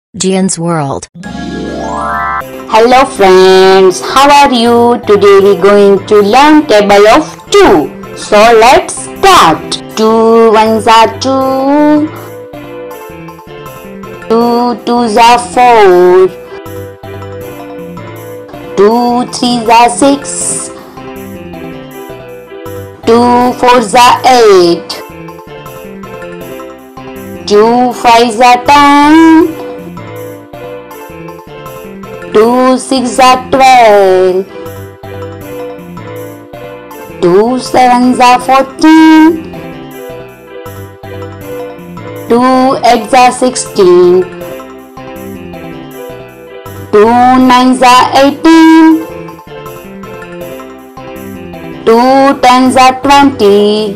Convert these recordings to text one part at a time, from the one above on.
Jiyan's World. Hello friends, how are you? Today we going to learn table of 2. So let's start. 2 ones are 2, 2 twos are 4, 2 threes are 6, 2 fours are 8, 2 fives are 10, 2 sixes are 12, 2 sevens are 14, 2 eights are 16, 2 nines are 18, 2 tens are 20.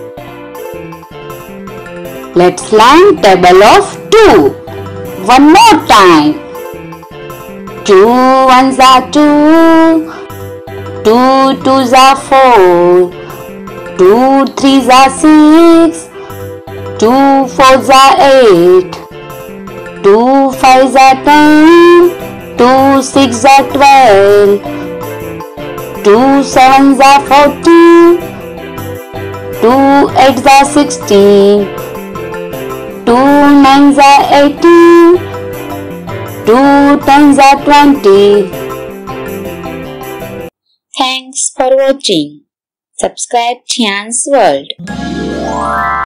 Let's learn table of 2. One more time. 2 ones are 2, 2 twos are 4, 2 threes are 6, 2 fours are 8, 2 fives are 10, 2 sixes are 12, 2 sevens are 14, 2 eights are 16, 2 nines are 18, 2 tens are 20. Thanks for watching. Subscribe Jiyan's World.